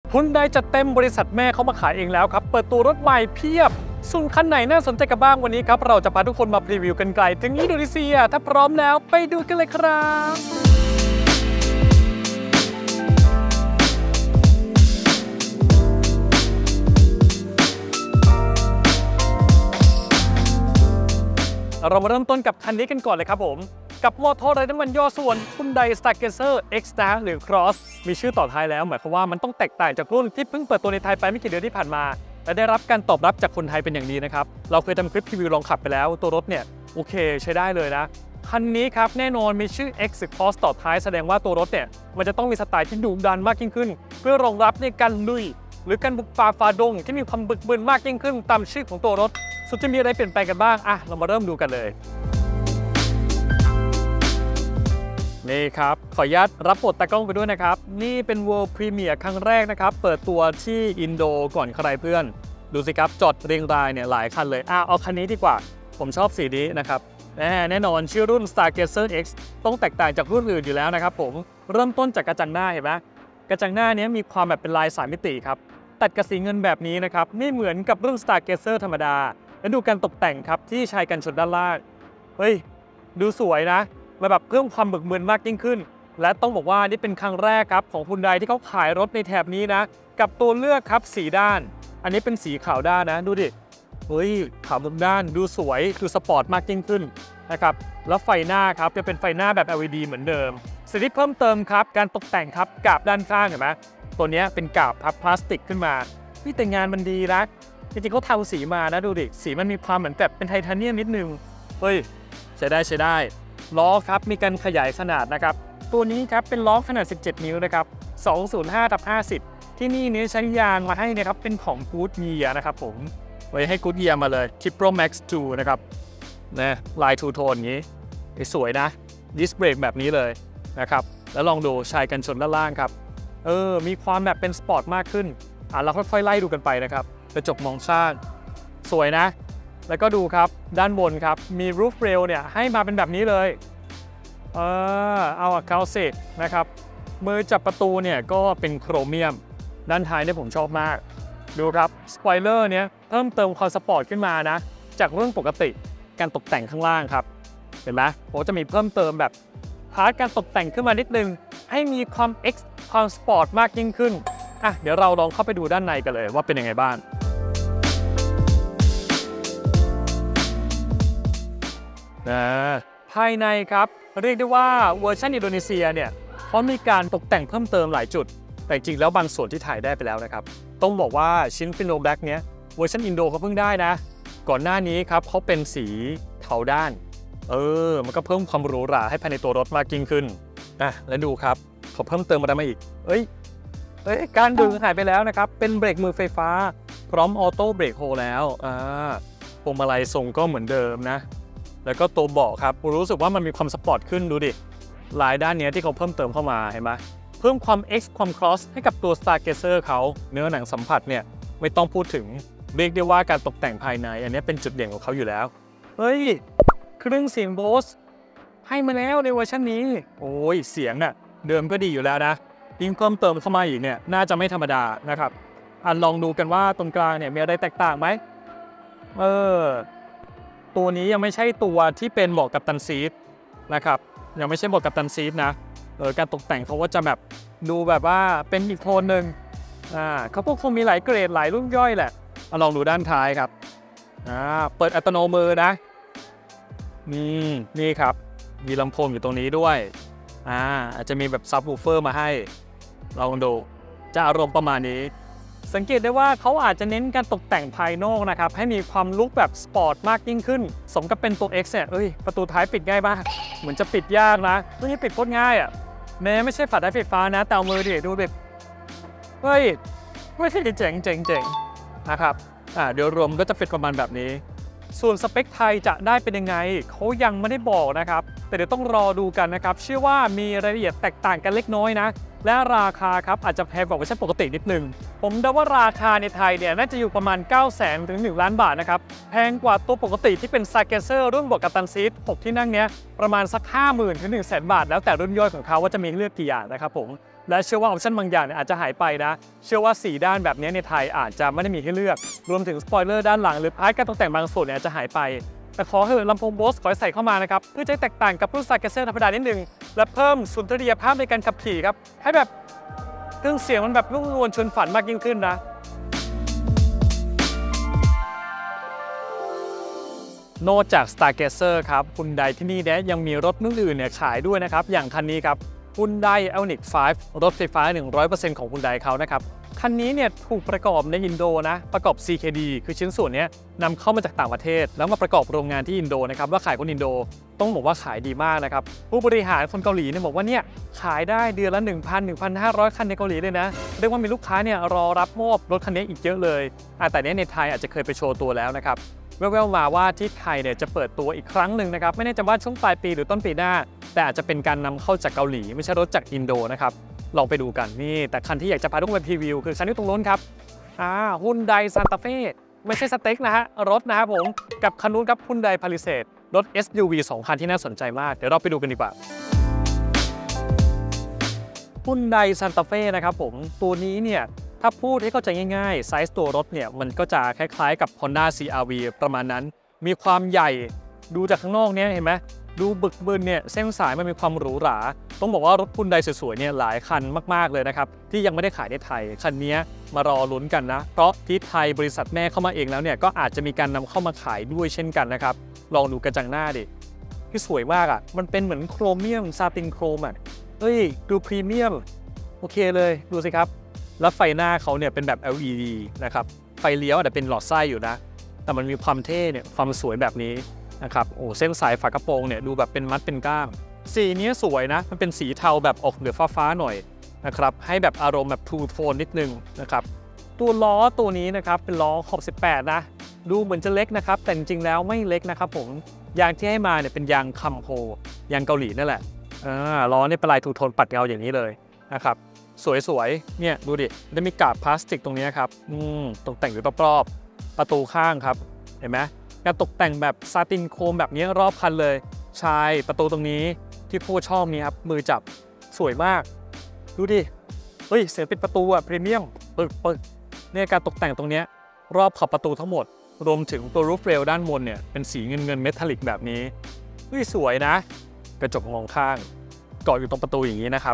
ฮุนไดจัดเต็มบริษัทแม่เขามาขายเองแล้วครับเปิดตัวรถใหม่เพียบส่วนคันไหนน่าสนใจกันบ้างวันนี้ครับเราจะพาทุกคนมาพรีวิวกันไกลถึงอินโดนีเซียถ้าพร้อมแล้วไปดูกันเลยครับเรามาเริ่มต้นกับคันนี้กันก่อนเลยครับผมกับมอเตอร์ไร้น้ำมันย่อส่วน Hyundai Stargazer X นะหรือ Cross มีชื่อต่อท้ายแล้วหมายความว่ามันต้องแตกต่างจากรุ่นที่เพิ่งเปิดตัวในไทยไปไม่กี่เดือนที่ผ่านมาและได้รับการตอบรับจากคนไทยเป็นอย่างดีนะครับเราเคยทำคลิปรีวิวลองขับไปแล้วตัวรถเนี่ยโอเคใช้ได้เลยนะคันนี้ครับแน่นอนมีชื่อ X หรือ Cross ต่อท้ายแสดงว่าตัวรถเนี่ยมันจะต้องมีสไตล์ที่ดุดันมากยิ่งขึ้นเพื่อรองรับในการลุยหรือการบุกฝ่าฝ่าดงที่มีความบึกบึนมากยิ่งขึ้นตามชื่อของตัวรถสุดจะมีอะไรเปลี่ยนแปลงกันบ้างเรามาเริ่มดูกันเลยนี่ครับขออนุญาตรับบทตากล้องไปด้วยนะครับนี่เป็น World Premiere ครั้งแรกนะครับเปิดตัวที่อินโดก่อนใครเพื่อนดูสิครับจอดเรียงรายเนี่ยหลายคันเลยเอาคันนี้ดีกว่าผมชอบสีนี้นะครับแน่นอนชื่อรุ่น Stargazer X ต้องแตกต่างจากรุ่นอื่นอยู่แล้วนะครับผมเริ่มต้นจากกระจังหน้าเห็นไหมกระจังหน้านี้มีความแบบเป็นลาย3มิติครับตัดกับสีเงินแบบนี้นะครับไม่เหมือนกับรุ่น Stargazer ธรรมดาและดูการตกแต่งครับที่ชายกันชนด้านล่างเฮ้ยดูสวยนะมาแบบเพิ่มความบึกบึนมากยิ่งขึ้นและต้องบอกว่านี่เป็นครั้งแรกครับของ Hyundai ที่เขาขายรถในแถบนี้นะกับตัวเลือกครับสีด้านอันนี้เป็นสีขาวด้านนะดูดิเฮ้ยขาวด้านดูสวยดูสปอร์ตมากยิ่งขึ้นนะครับแล้วไฟหน้าครับจะเป็นไฟหน้าแบบ LED เหมือนเดิมสิ่งที่เพิ่มเติมครับการตกแต่งครับกาบด้านข้างเห็นไหมตัวนี้เป็นกาบพับพลาสติกขึ้นมาที่แต่งงานมันดีนะจริงๆเขาทาสีมานะดูดิสีมันมีความเหมือนแบบเป็นไทเทเนียมนิดนึงเฮ้ยใช้ได้ล้อครับมีการขยายขนาดนะครับตัวนี้ครับเป็นล้อขนาด17นิ้วนะครับ205/50ที่นี่นี้ใช้ยางมาให้นะครับเป็นของ Goodyear นะครับผมไว้ให้ Goodyear มาเลย Tipro Max 2นะครับนะลายทูโทนอย่างนี้สวยนะดิสเบรกแบบนี้เลยนะครับแล้วลองดูชายกันชนด้านล่างครับมีความแบบเป็นสปอร์ตมากขึ้นเราค่อยๆไล่ดูกันไปนะครับกระจกมองข้างสวยนะแล้วก็ดูครับด้านบนครับมีรูฟเรลเนี่ยให้มาเป็นแบบนี้เลยเอาเขาสินะครับมือจับประตูเนี่ยก็เป็นโครเมียมด้านท้ายเนี่ยผมชอบมากดูครับสปอยเลอร์เนี้ยเพิ่มเติมความสปอร์ตขึ้นมานะจากเรื่องปกติการตกแต่งข้างล่างครับเห็นไหมผมจะมีเพิ่มเติมแบบพาร์ทการตกแต่งขึ้นมานิดนึงให้มีความ X ความสปอร์ตมากยิ่งขึ้นเดี๋ยวเราลองเข้าไปดูด้านในกันเลยว่าเป็นยังไงบ้างภายในครับเรียกได้ว่าเวอร์ชันอินโดนีเซียเนี่ยเขามีการตกแต่งเพิ่มเติมหลายจุดแต่จริงแล้วบางส่วนที่ถ่ายได้ไปแล้วนะครับต้องบอกว่าชิ้นฟิโนแบล็กเนี้ยเวอร์ชันอินโดเขาเพิ่งได้นะก่อนหน้านี้ครับเขาเป็นสีเทาด้านมันก็เพิ่มความหรูหราให้ภายในตัวรถมากยิ่งขึ้นแล้วดูครับเขาเพิ่มเติมอะไรมาอีกการดึงหายไปแล้วนะครับเป็นเบรกมือไฟฟ้าพร้อมออโต้เบรกโฮแล้วพวงมาลัยทรงก็เหมือนเดิมนะแล้วก็ตัวเบาะครับรู้สึกว่ามันมีความสปอร์ตขึ้นดูดิลายด้านนี้ที่เขาเพิ่มเติมเข้ามาเห็นไหมเพิ่มความ X ความ Cross ให้กับตัว Stargazer เขาเนื้อหนังสัมผัสเนี่ยไม่ต้องพูดถึงเรียกได้ว่าการตกแต่งภายในอันนี้เป็นจุดเด่นของเขาอยู่แล้วเฮ้ยเครื่องเสียง Bose ให้มาแล้วในเวอร์ชันนี้โอ้ยเสียงเดิมก็ดีอยู่แล้วนะยิ่งเพิ่มเติมเข้ามาอีกเนี่ยน่าจะไม่ธรรมดานะครับลองดูกันว่าตรงกลางเนี่ยมีอะไรแตกต่างไหมตัวนี้ยังไม่ใช่ตัวที่เป็นเบาะกัปตันซีทนะครับยังไม่ใช่เบาะกัปตันซีทนะการตกแต่งเขาว่าจะแบบดูแบบว่าเป็นอีกโทนหนึ่งเขาคงมีหลายเกรดหลายรุ่นย่อยแหละลองดูด้านท้ายครับเปิดอัตโนมือนะนี่ครับมีลำโพงอยู่ตรงนี้ด้วยอาจจะมีแบบซับวูฟเฟอร์มาให้ลองดูจะอารมณ์ประมาณนี้สังเกตได้ว่าเขาอาจจะเน้นการตกแต่งภายนอกนะครับให้มีความลุคแบบสปอร์ตมากยิ่งขึ้นสมกับเป็นตัว X เนี่ยประตูท้ายปิดง่ายมากเหมือนจะปิดยากนะไม่ปิดโคตรง่ายแม้ไม่ใช่ฝาท้ายไฟฟ้านะแต่เอามือดิดูแบบไม่ใช่เจ๋งนะครับเดี๋ยวรวมก็จะเป็นประมาณแบบนี้ส่วนสเปคไทยจะได้เป็นยังไงเขายังไม่ได้บอกนะครับแต่เดี๋ยวต้องรอดูกันนะครับเชื่อว่ามีรายละเอียดแตกต่างกันเล็กน้อยนะและราคาครับอาจจะแพงกว่าเวอร์ชันปกตินิดนึงผมเดาว่าราคาในไทยเนี่ยน่าจะอยู่ประมาณ 900,000 ถึง 1 ล้านบาทนะครับแพงกว่าตัวปกติที่เป็น Stargazer รุ่นบวกกัปตันซีท6ที่นั่งเนี้ยประมาณสัก 50,000 ถึง 100,000 บาทแล้วแต่รุ่นย่อยของเขาว่าจะมีเลือกกี่อย่างนะครับผมและเชื่อว่าออปชั่นบางอย่างเนี่ยอาจจะหายไปนะเชื่อว่า4ด้านแบบนี้ในไทยอาจจะไม่ได้มีให้เลือกรวมถึงสปอยเลอร์ด้านหลังหรือพาร์ทการตกแต่งบางส่วนเนี่ยอาจจะหายไปแต่ขอให้ลำโพง Bose ขอใส่เข้ามานะครับเพื่อจะแตกต่างกับรุ่น Stargazer ธรรมดานิดนึงและเพิ่มสุนทรียภาพในการขับขี่ครับให้แบบเครื่องเสียงมันแบบนุ่มนวลชวนฝันมากยิ่งขึ้นนะนอกจาก Stargazer ครับ Hyundai ที่นี่เนี่ยยังมีรถรุ่นอื่นเนี่ยขายด้วยนะครับอย่างคันนี้ครับ Hyundai Ioniq 5 รถไฟฟ้า 100% ของ Hyundai เขานะครับคันนี้เนี่ยถูกประกอบในอินโดนะประกอบ CKD คือชิ้นส่วนนี้นำเข้ามาจากต่างประเทศแล้วมาประกอบโรงงานที่อินโดนะครับว่าขายคนอินโดต้องบอกว่าขายดีมากนะครับผู้บริหารคนเกาหลีเนี่ยบอกว่าเนี่ยขายได้เดือนละ 1,000-1,500 คันในเกาหลีเลยนะเรียกว่ามีลูกค้าเนี่ยรอรับมอบรถคันนี้อีกเยอะเลยแต่เนี้ยในไทยอาจจะเคยไปโชว์ตัวแล้วนะครับแว่วๆมาว่าที่ไทยเนี่ยจะเปิดตัวอีกครั้งหนึ่งนะครับไม่แน่ใจว่าช่วงปลายปีหรือต้นปีหน้าแต่อาจจะเป็นการนำเข้าจากเกาหลีไม่ใช่รถจากอินโดนะครับลองไปดูกันนี่แต่คันที่อยากจะพาทุกคนไปพรีวิวคือคันที่ตรงนู้นครับHyundai Santa Fe ไม่ใช่สเต็กนะฮะรถนะครับผมกับคันนู้นครับ Hyundai Palisade รถ SUV 2 คันที่น่าสนใจมากเดี๋ยวเราไปดูกันดีกว่า Hyundai Santa Fe นะครับผมตัวนี้เนี่ยถ้าพูดให้เข้าใจง่ายๆไซส์ตัวรถเนี่ยมันก็จะคล้ายๆกับ Honda CR-V ประมาณนั้นมีความใหญ่ดูจากข้างนอกเนี่ยเห็นไหมดูบึกบึนเนี่ยเส้นสายมันมีความหรูหราต้องบอกว่ารถHyundaiสวยๆเนี่ยหลายคันมากๆเลยนะครับที่ยังไม่ได้ขายในไทยคันนี้มารอลุ้นกันนะเพราะที่ไทยบริษัทแม่เข้ามาเองแล้วเนี่ยก็อาจจะมีการนำเข้ามาขายด้วยเช่นกันนะครับลองดูกระจังหน้าดิที่สวยมากอ่ะมันเป็นเหมือนโครเมียมซาตินโครมอ่ะเฮ้ยดูพรีเมียมโอเคเลยดูสิครับแล้วไฟหน้าเขาเนี่ยเป็นแบบ LED นะครับไฟเลี้ยวอาจจะเป็นหลอดไส้อยู่นะแต่มันมีความเท่เนี่ยความสวยแบบนี้นะครับโอ้เส้นสายฝากระโปรงเนี่ยดูแบบเป็นมัดเป็นก้างสีนี้สวยนะมันเป็นสีเทาแบบออกเหลืองฟ้าๆหน่อยนะครับให้แบบอารมณ์แบบทูโทนนิดนึงนะครับตัวล้อตัวนี้นะครับเป็นล้อขอบ18นะดูเหมือนจะเล็กนะครับแต่จริงๆแล้วไม่เล็กนะครับผมยางที่ให้มาเนี่ยเป็นยางคัมโฮยางเกาหลีนั่นแหละล้อเนี่ยเป็นลายทูโทนปัดเงาอย่างนี้เลยนะครับสวยๆเนี่ยดูดิได้มีกาบพลาสติกตรงนี้ครับตกแต่งอยู่รอบๆประตูข้างครับเห็นไหมการตกแต่งแบบซาตินโครมแบบนี้รอบคันเลยชายประตูตรงนี้ที่ผู้ชอบนี้ครับมือจับสวยมากดูดิเฮ้ยเสียงปิดประตูอะพรีเมียมปึ๊กเนี่ยการตกแต่งตรงนี้รอบขอบประตูทั้งหมดรวมถึงตัวรูฟเรลด้านบนเนี่ยเป็นสีเงินเมทัลลิกแบบนี้เฮ้ยสวยนะกระจกมองข้างเกาะอยู่ตรงประตูอย่างนี้นะครับ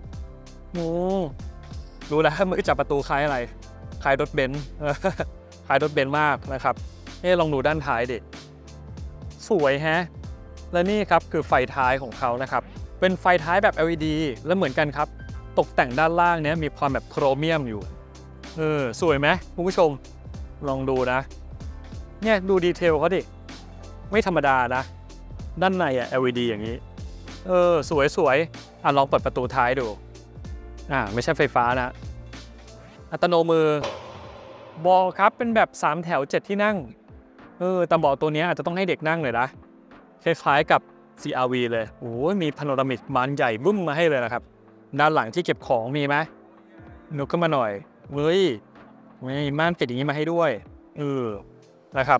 รู้แล้วมือจับประตูคล้ายอะไรคล้ายรถเบนซ์คล้ายรถเบนซ์มากนะครับลองดูด้านท้ายดิสวยแฮะและนี่ครับคือไฟท้ายของเขานะครับเป็นไฟท้ายแบบ LED แล้วเหมือนกันครับตกแต่งด้านล่างเนี้ยมีความแบบโครเมียมอยู่สวยไหมคุณผู้ชมลองดูนะเนี่ยดูดีเทลเขาดิไม่ธรรมดานะด้านในLED อย่างนี้สวยลองเปิดประตูท้ายดูไม่ใช่ไฟฟ้านะอัตโนมือเบาะครับเป็นแบบ3แถว7ที่นั่งแต่เบาะตัวนี้อาจจะต้องให้เด็กนั่งเลยนะคล้ายๆกับ CR-V เลยโอ้ยมีพาโนรามิกบานใหญ่บึ้มมาให้เลยนะครับด้านหลังที่เก็บของมีไหมนุกขึ้นมาหน่อยเฮ้ยมีม่านปิดอย่างนี้มาให้ด้วยนะครับ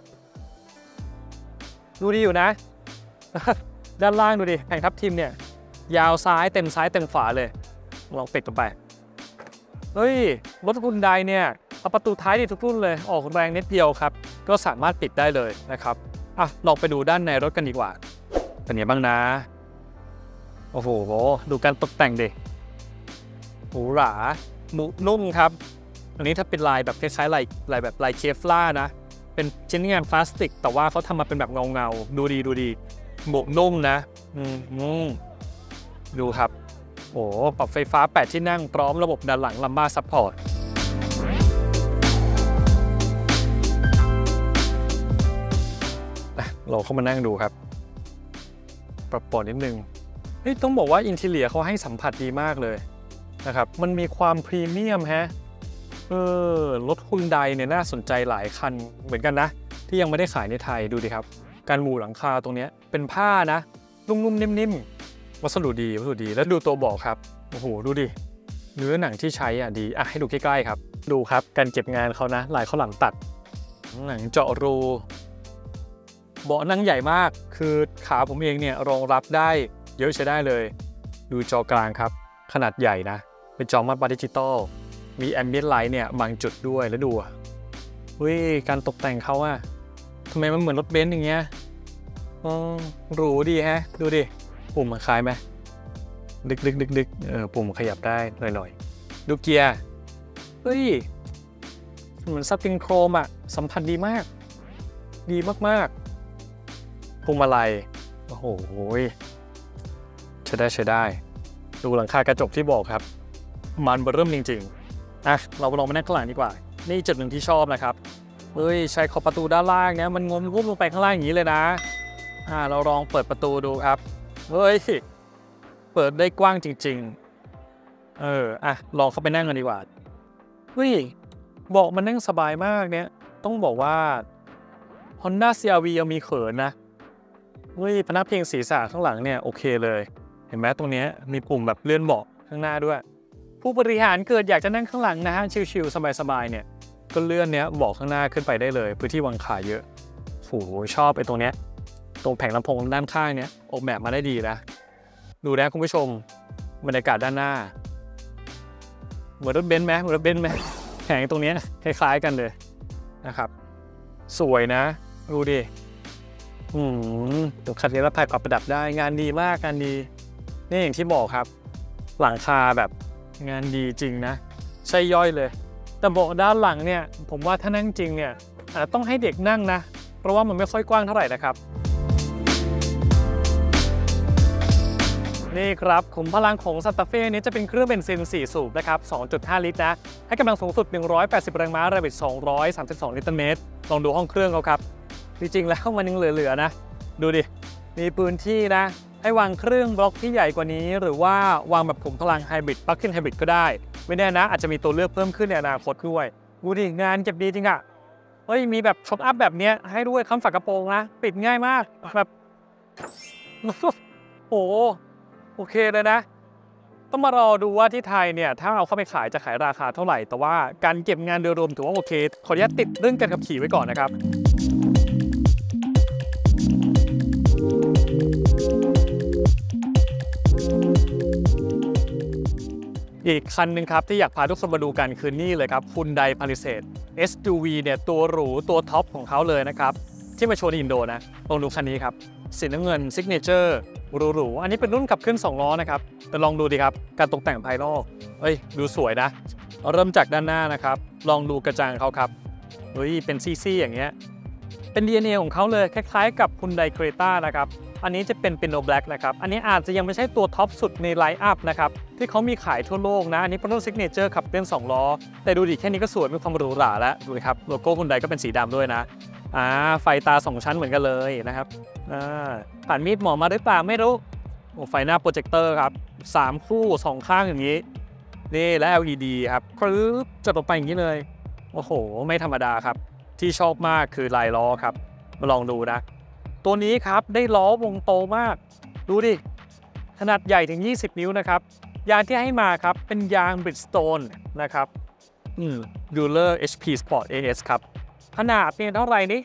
ดูดีอยู่นะ ด้านล่างดูดิแผงทับทิมเนี่ยยาวซ้ายเต็มขวาเลยลองปิดลงไปเฮ้ยรถHyundaiเนี่ยเอาประตูท้ายดีทุกรุ่นเลยออกแรงนิดเดียวครับก็สามารถปิดได้เลยนะครับลองไปดูด้านในรถกันดีกว่าเป็นไงบ้างนะโอ้โหดูการตกแต่งดิหรูหรานุ่มครับอันนี้ถ้าเป็นลายแบบคล้ายๆลายแบบลายเคฟลาร์นะเป็นชิ้นงานพลาสติกแต่ว่าเขาทำมาเป็นแบบเงาดูดีหมวกนุ่มนะดูครับโอ้ปรับไฟฟ้า8ที่นั่งพร้อมระบบด้านหลังลัมบ้าซัพพอร์ตเราเข้ามานั่งดูครับปรับปรุงนิดนึงต้องบอกว่าอินทีเรียเขาให้สัมผัสดีมากเลยนะครับมันมีความพรีเมียมฮะรถHyundaiเนี่ยน่าสนใจหลายคันเหมือนกันนะที่ยังไม่ได้ขายในไทยดูดิครับการหมู่หลังคาตรงนี้เป็นผ้านะนุ่มๆนิ่มๆวัสดุดีแล้วดูตัวเบาะครับโอ้โหดูดิเนื้อหนังที่ใช้ดีให้ดูใกล้ๆครับดูครับการเก็บงานเขานะลายข้าวหลามตัดหนังเจาะรูเบาะนั่งใหญ่มากคือขาผมเองเนี่ยรองรับได้เยอะใช้ได้เลยดูจอกลางครับขนาดใหญ่นะเป็นจอมัลติดิจิตอลมีแอมเบียนไลท์เนี่ยบางจุดด้วยแล้วดูการตกแต่งเขาทำไมมันเหมือนรถเบนซ์อย่างเงี้ยหรูดีฮะดูดิปุ่มมันคล้ายไหมดึกปุ่มขยับได้หน่อยดูเกียร์เหมือนสปริงโครมสัมผัสดีมากพวงมาลัยโอ้โหใช้ได้ดูหลังคากระจกที่บอกครับมันเริ่มจริงๆเราลองมานั่งข้างหลังดีกว่านี่จุดหนึ่งที่ชอบนะครับใช้ขอบประตูด้านล่างเนี่ยมันงมวุบลงไปข้างล่างอย่างนี้เลยนะเราลองเปิดประตูดูครับเปิดได้กว้างจริงๆลองเข้าไปนั่งกันดีกว่าบอกมันนั่งสบายมากเนี่ยต้องบอกว่า Honda CR-V ยังมีเขินนะพนักพิงศีรษะข้างหลังเนี่ยโอเคเลยเห็นไหมตรงนี้มีปุ่มแบบเลื่อนเบาะข้างหน้าด้วยผู้บริหารเกิดอยากจะนั่งข้างหลังนะฮะชิลๆสบายๆเนี่ยก็เลื่อนเนี้ยเบาะข้างหน้าขึ้นไปได้เลยพื้นที่วางขาเยอะชอบไอ้ตรงเนี้ยตรงแผงลำโพงด้านข้างเนี้ยออกแบบมาได้ดีนะดูนะคุณผู้ชมบรรยากาศด้านหน้าเหมือนรถเบนซ์ไหมแผงตรงนี้คล้ายๆกันเลยนะครับสวยนะดูดิตัวคัดเลือกภายปรับประดับได้งานดีมากงานดีนี่อย่างที่บอกครับหลังคาแบบงานดีจริงนะใช่ย่อยเลยแต่เบาะด้านหลังเนี่ยผมว่าถ้านั่งจริงเนี่ยต้องให้เด็กนั่งนะเพราะว่ามันไม่ค่อยกว้างเท่าไหร่นะครับนี่ครับขุมพลังของซานตาเฟ่นี้จะเป็นเครื่องเบนซิน4สูบนะครับ 2.5 ลิตรนะให้กำลังสูงสุด180แรงม้าแรงบิด232 นิวตันเมตรลองดูห้องเครื่องเขาครับจริงๆแล้วมันยังเหลือๆนะดูดิมีพื้นที่นะให้วางเครื่องบล็อกที่ใหญ่กว่านี้หรือว่าวางแบบขุมพลังไฮบริดปลั๊กอินไฮบริดก็ได้ไม่แน่นะอาจจะมีตัวเลือกเพิ่มขึ้นในอนาคตด้วยดูดิงานเก็บดีจริงมีแบบช็อคอัพแบบนี้ให้ด้วยคำฝากระโปรงนะปิดง่ายมากแบบโอเคเลยนะต้องมารอดูว่าที่ไทยเนี่ยถ้าเอาเข้าไปขายจะขายราคาเท่าไหร่แต่ว่าการเก็บงานโดยรวมถือว่าโอเคขออนุญาตติดเรื่องการขับขี่ไว้ก่อนนะครับอีกคันหนึ่งครับที่อยากพาทุกคนมาดูกันคือนี่เลยครับ Hyundai Palisade SUV เนี่ยตัวหรูตัวท็อปของเขาเลยนะครับที่มาโชว์ในอินโดนะลองดูคันนี้ครับสีน้ำเงิน Signature หรูๆอันนี้เป็นรุ่นขับเคลื่อน2ล้อนะครับแต่ลองดูดีครับการตกแต่งภายนอกดูสวยนะเริ่มจากด้านหน้านะครับลองดูกระจังเขาครับเป็นซี่ๆอย่างเงี้ยเป็น DNA ของเขาเลยคล้ายๆกับ Hyundai Creta นะครับอันนี้จะเป็น Pino Black นะครับอันนี้อาจจะยังไม่ใช่ตัวท็อปสุดในไลน์อัพนะครับที่เขามีขายทั่วโลกนะอันนี้เป็นรุ่น Signature ขับเคลื่อน2ล้อแต่ดูดิแค่นี้ก็สวยมีความหรูหราแล้วดูครับโลโก้ Hyundai ก็เป็นสีดำด้วยนะไฟตา2ชั้นเหมือนกันเลยนะครับผ่านมีดหมอมาหรือเปล่าไม่รู้ไฟหน้าโปรเจคเตอร์ครับ3คู่2ข้างอย่างนี้นี่และ LED ครับจดลงไปอย่างนี้เลยโอ้โหไม่ธรรมดาครับที่ชอบมากคือลายล้อครับมาลองดูนะตัวนี้ครับได้ล้อวงโตมากดูดิขนาดใหญ่ถึง20นิ้วนะครับยางที่ให้มาครับเป็นยาง Bridgestone นะครับRuler HP Sport AS ครับขนาดเนี่ยเท่าไหร่นี่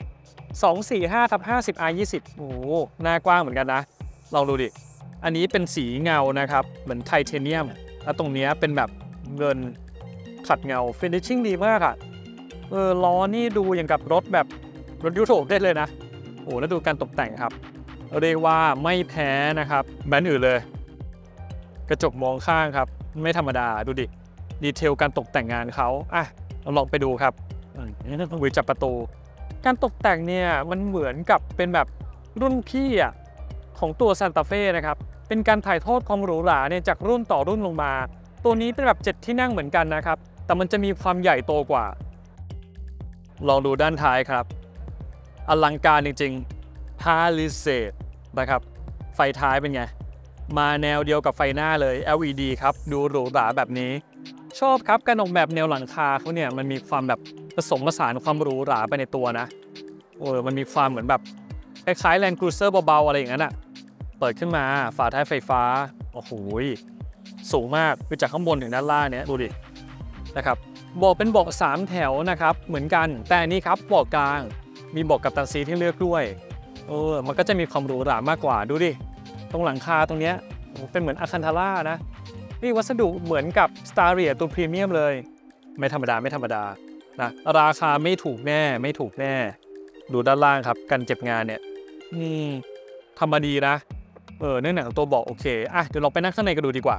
245/50R20 โอ้โหหน้ากว้างเหมือนกันนะลองดูดิอันนี้เป็นสีเงานะครับเหมือนไทเทเนียมแล้วตรงนี้เป็นแบบเงินขัดเงา Finishing ดีมากล้อนี่ดูอย่างกับรถแบบรถยุโรปได้เลยนะแล้วดูการตกแต่งครับเรียกว่าไม่แพ้นะครับแบรนด์อื่นเลยกระจกมองข้างครับไม่ธรรมดาดูดิดีเทลการตกแต่งงานเขาเราลองไปดูครับวิจับประตูการตกแต่งเนี่ยมันเหมือนกับเป็นแบบรุ่นพี่ของตัวซานตาเฟ่นะครับเป็นการถ่ายทอดความหรูหราเนี่ยจากรุ่นต่อรุ่นลงมาตัวนี้เป็นแบบ7ที่นั่งเหมือนกันนะครับแต่มันจะมีความใหญ่โตกว่าลองดูด้านท้ายครับอลังการจริงๆ Palisade นะครับไฟท้ายเป็นไงมาแนวเดียวกับไฟหน้าเลย LED ครับดูหรูหราแบบนี้ชอบครับการออกแบบแนวหลังคาเขาเนี่ยมันมีความแบบผสมผสานความหรูหราไปในตัวนะมันมีความเหมือนแบบคล้ายๆ Land Cruiser เบาๆอะไรอย่างนั้นเปิดขึ้นมาฝาท้ายไฟฟ้าโอ้โหสูงมากคือจากข้างบนถึงด้านล่างเนี่ยดูดินะครับเบาะเป็นเบาะ3แถวนะครับเหมือนกันแต่นี่ครับเบาะกลางมีเบาะกัปตันซีทให้เลือกด้วยมันก็จะมีความหรูหรามากกว่าดูดิตรงหลังคาตรงเนี้ยเป็นเหมือนอะคันทาร่านะนี่วัสดุเหมือนกับ Staria ตัวพรีเมียมเลยไม่ธรรมดานะราคาไม่ถูกแน่ดูด้านล่างครับกันเจ็บงานเนี่ยทำมาดีนะเนื่องจากตัวเบาะโอเคเดี๋ยวเราไปนั่งข้างในกันดูดีกว่า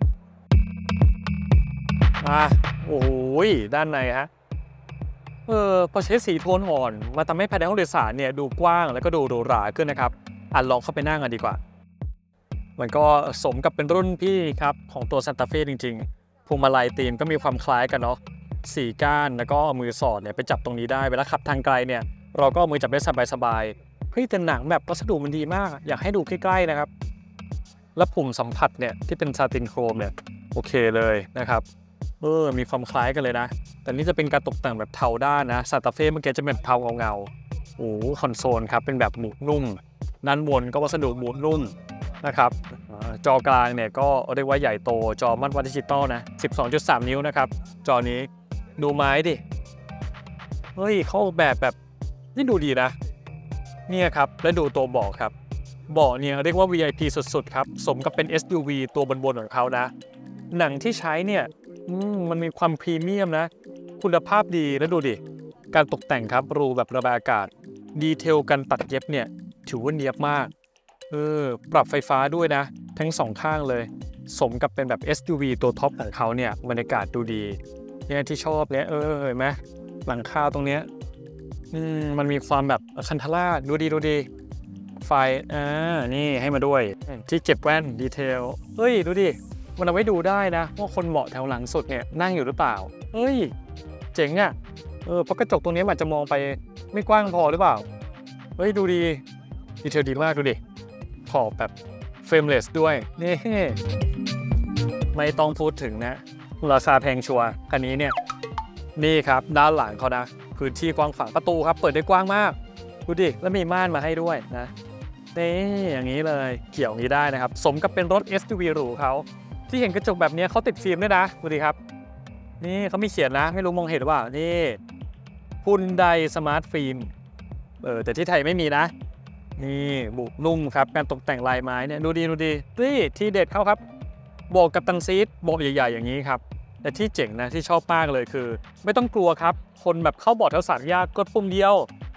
โอ้ยด้านในฮะพอใช้สีโทนอ่อนมาทำให้ภายในห้องโดยสารเนี่ยดูกว้างแล้วก็ดูหรูหราขึ้นนะครับลองเข้าไปนั่งกันดีกว่ามันก็สมกับเป็นรุ่นพี่ครับของตัว Santa Fe จริงๆพวงมาลัยตีนก็มีความคล้ายกันเนาะ4 ก้านแล้วก็มือสอดเนี่ยไปจับตรงนี้ได้เวลาขับทางไกลเนี่ยเราก็มือจับได้สบายๆเฮ้ยแต่หนังแบบวัสดุมันดีมากอยากให้ดูใกล้ๆนะครับและปุ่มสัมผัสเนี่ยที่เป็นซาตินโครมเนี่ยโอเคเลยนะครับมีความคล้ายกันเลยนะแต่นี่จะเป็นการตกแต่งแบบเทาด้านนะซานตาเฟ่เมื่อกี้จะเป็นเทาเงาคอนโซลครับเป็นแบบหมุนนุ่มด้านบนก็วัสดุหมุนนุ่มนะครับจอกลางเนี่ยก็เรียกว่าใหญ่โตจอมัดวัดดิจิตอลนะ 12.3 นิ้วนะครับจอนี้ดูไม้ดิเฮ้ยเขาออกแบบนี่ดูดีนะเนี่ยครับและดูตัวเบาะครับเบาะเนี่ยเรียกว่า VIP สุดๆครับสมกับเป็น SUV ตัวบนๆของเขานะหนังที่ใช้เนี่ยมันมีความพรีเมียมนะคุณภาพดีแล้วดูดิการตกแต่งครับรูแบบระบายอากาศดีเทลการตัดเย็บเนี่ยถือว่าเนียบมากปรับไฟฟ้าด้วยนะทั้ง2ข้างเลยสมกับเป็นแบบ SUV ตัวท็อปของเขาเนี่ยบรรยากาศดูดีเนี่ยที่ชอบเนี่ยเห็นไหมหลังคาตรงเนี้ยมันมีความแบบคันทาร่าดูดีไฟนี่ให้มาด้วยที่เก็บแว่นดีเทลเฮ้ยดูดิมันเอาไว้ดูได้นะว่าคนเหมาะแถวหลังสุดเนี่ยนั่งอยู่หรือเปล่าเฮ้ยเจ๋งอ่ะเพราะกระจกตรงนี้มันจะมองไปไม่กว้างพอหรือเปล่าเฮ้ยดูดีเทลดีมากดูดิขอบแบบเฟรมเลสด้วยนี่ไม่ต้องพูดถึงนะราคาแพงชัวร์คันนี้เนี่ยนี่ครับด้านหลังเขานะพื้นที่กว้างขวางประตูครับเปิดได้กว้างมากดูดิแล้วมีม่านมาให้ด้วยนะนี่อย่างนี้เลยเกี่ยวอย่างนี้ได้นะครับสมกับเป็นรถ SUV หรูเขาที่เห็นกระจกแบบนี้เขาติดฟิล์มด้วยนะดูดิครับนี่เขามีเขียนนะไม่รู้มองเห็นหรือเปล่านี่ฮุนไดสมาร์ทฟิล์มแต่ที่ไทยไม่มีนะนี่บุนุ่มครับการตกแต่งลายไม้เนี่ยดูดีนี่ที่เด็ดเขาครับโบกกับตันซีทโบกใหญ่ๆอย่างนี้ครับแต่ที่เจ๋งนะที่ชอบมากเลยคือไม่ต้องกลัวครับคนแบบเข้าบอร์ดแถวสารยากกดปุ่มเดียว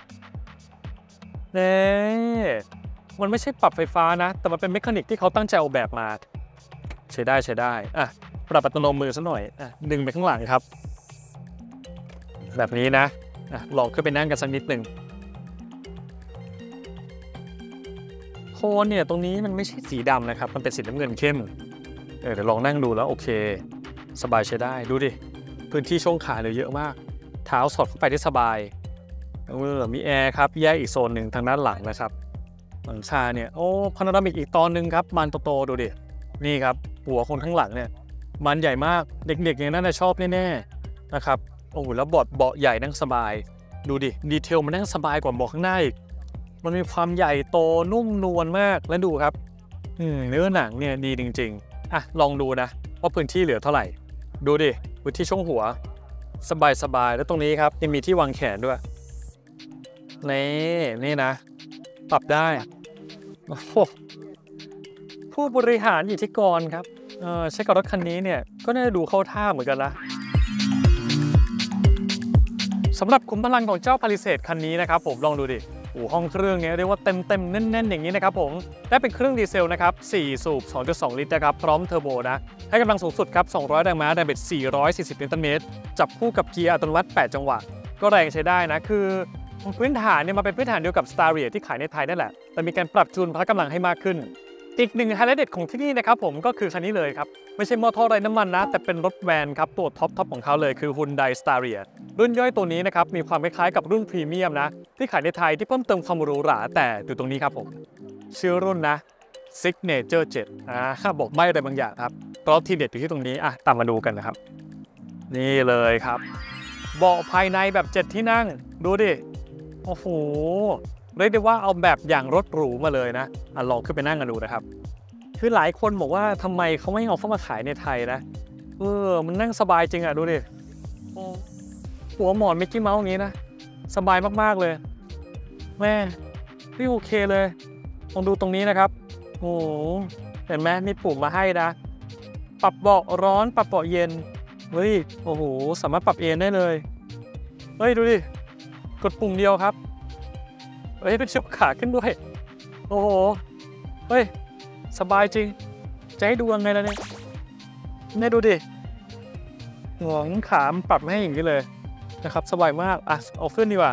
นี่มันไม่ใช่ปรับไฟฟ้านะแต่มันเป็นเมคานิกที่เขาตั้งใจออกแบบมาใช้ได้ปรับอัตโนมือซะหน่อยดึงไปข้างหลังครับแบบนี้นะลองขึ้นไปนั่งกันสักนิดหนึ่งโคนเนี่ยตรงนี้มันไม่ใช่สีดำนะครับมันเป็นสีน้ำเงินเข้มเดี๋ยวลองนั่งดูแล้วโอเคสบายใช้ได้ดูดิพื้นที่ช่วงขาเลยเยอะมากเท้าสอดเข้าไปได้สบายมีแอร์ครับแยกอีกโซนหนึ่งทางด้านหลังนะครับหลังคาเนี่ยพาโนรามิกอีกตอนหนึ่งครับมันโตๆดูดินี่ครับหัวคนข้างหลังเนี่ยมันใหญ่มากเด็กๆอย่างนั้นชอบแน่ๆนะครับแล้วเบาะใหญ่นั่งสบายดูดิดีเทลมันนั่งสบายกว่าเบาะข้างหน้าอีกมันมีความใหญ่โตนุ่มนวลมากและดูครับเนื้อหนังเนี่ยดีจริงๆลองดูนะว่าพื้นที่เหลือเท่าไหร่ดูดิพื้นที่ช่วงหัวสบายแล้วตรงนี้ครับยังมีที่วางแขนด้วยนี่นะปรับได้โอ้โหผู้บริหารอยู่ที่กรครับใช้กับรถคันนี้เนี่ยก็น่าจะดูเข้าท่าเหมือนกันนะสำหรับขุมพลังของเจ้า Palisade คันนี้นะครับผมลองดูดิห้องเครื่องเนี่ยเรียกว่าเต็มแน่นๆอย่างนี้นะครับผมได้เป็นเครื่องดีเซลนะครับ4สูบ 2.2 ลิตรนะครับพร้อมเทอร์โบนะให้กำลังสูงสุดครับ200 แรงม้าแรงบิด440 นิวตันเมตรจับคู่กับเกียร์อัตโนมัติ8 จังหวะก็แรงใช้ได้นะคือพื้นฐานเนี่ยมาเป็นพื้นฐานเดียวกับ Staria ที่ขายในไทยนั่นแหละแต่มีการปรับจูนพละกำลังให้มากขึ้นอีกหนึ่งไฮไลท์เด็ดของที่นี่นะครับผมก็คือคันนี้เลยครับไม่ใช่มอเตอร์ไร้น้ำมันนะแต่เป็นรถแวนครับตัวท็อปของเขาเลยคือ Hyundai Staria รุ่นย่อยตัวนี้นะครับมีความคล้ายๆกับรุ่นพรีเมียมนะที่ขายในไทยที่เพิ่มเติมความหรูหราแต่อยู่ตรงนี้ครับผมชื่อรุ่นนะ Signature 7บอกไม่อะไรบางอย่างครับเพราะทีเด็ดอยู่ที่ตรงนี้ตามมาดูกันนะครับนี่เลยครับเบาะภายในแบบ7 ที่นั่งดูดิโอ้โหเรียกได้ว่าเอาแบบอย่างรถหรูมาเลยนะลองขึ้นไปนั่งกันดูนะครับคือหลายคนบอกว่าทำไมเขาไม่เอาเข้ามาขายในไทยนะมันนั่งสบายจริงดูดิหัวหมอนมิกกี้เมาส์อย่างนี้นะสบายมากๆเลยแม่พี่โอเคเลยลองดูตรงนี้นะครับโอ้เห็นไหมมีปุ่มมาให้นะปรับเบาะร้อนปรับเบาะเย็นเฮ้ยโอ้โหสามารถปรับเอนได้เลยเฮ้ยดูดิกดปุ่มเดียวครับเฮ้ยเป็นเชือกขาขึ้นด้วยโอ้โหเฮ้ยสบายจริงจะให้ดูยังไงล่ะเนี่ยดูดิหัวขามปรับให้อย่างนี้เลยนะครับสบายมากเอาขึ้นดีกว่า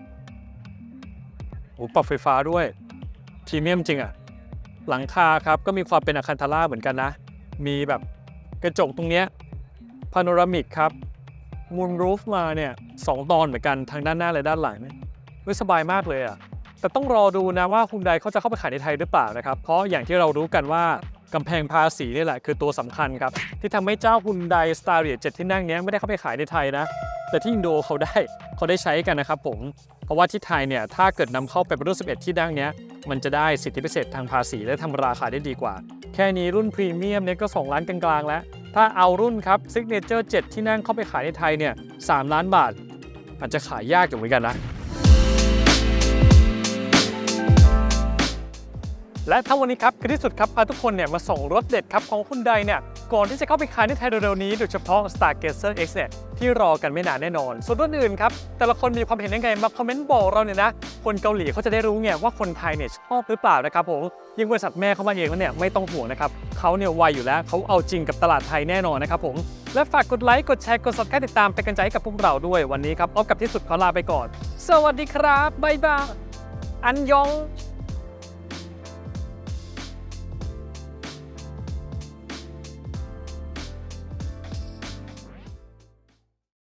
โอ้ปรับไฟฟ้าด้วยพรีเมียมจริงหลังคาครับก็มีความเป็นอะคันทาร่าเหมือนกันนะมีแบบกระจกตรงเนี้ยพาโนรามิกครับมูนรูฟมาเนี่ย2 ตอนเหมือนกันทางด้านหน้าและด้านหลังเนี่ยสบายมากเลยแต่ต้องรอดูนะว่าฮุนไดเขาจะเข้าไปขายในไทยหรือเปล่านะครับเพราะอย่างที่เรารู้กันว่ากำแพงภาษีนี่แหละคือตัวสำคัญครับที่ทำให้เจ้าฮุนไดสตาร์เรีย7ที่นั่งนี้ไม่ได้เข้าไปขายในไทยนะแต่ที่อินโดเขาได้ใช้กันนะครับผมเพราะว่าที่ไทยเนี่ยถ้าเกิดนำเข้าไปเป็นรุ่น11ที่นั่งเนี้ยมันจะได้สิทธิพิเศษทางภาษีและทำราคาได้ดีกว่าแค่นี้รุ่นพรีเมียมเนี่ยก็2 ล้านกลางๆแล้วถ้าเอารุ่นครับ Signature 7ที่นั่งเข้าไปขายในไทยเนี่ย3 ล้านบาทอาจจะขายยากอยู่เหมือนกันนะและทั้งวันนี้ครับคือที่สุดครับพาทุกคนเนี่ยมาส่องรถเด็ดครับของฮุนไดเนี่ยก่อนที่จะเข้าไปขายในไทยเร็วๆนี้โดยเฉพาะ Stargazer X เนี่ยที่รอกันไม่นานแน่นอนส่วนรุ่นอื่นครับแต่ละคนมีความเห็นยังไงมาคอมเมนต์บอกเราเนี่ยนะคนเกาหลีเขาจะได้รู้ไงว่าคนไทยเนี่ยชอบหรือเปล่านะครับผมยิ่งบริษัทแม่เขามาเองแล้วเนี่ยไม่ต้องห่วงนะครับเขาเนี่ยไวอยู่แล้วเขาเอาจริงกับตลาดไทยแน่นอนนะครับผมและฝากกดไลค์กดแชร์กด Subscribe ติดตามเป็นกำลังใจให้กับพวกเราด้วยวันนี้ครับออฟกับที่สุดขอลาไปก่อนสวัสดีครับบ๊ายบายอันยอง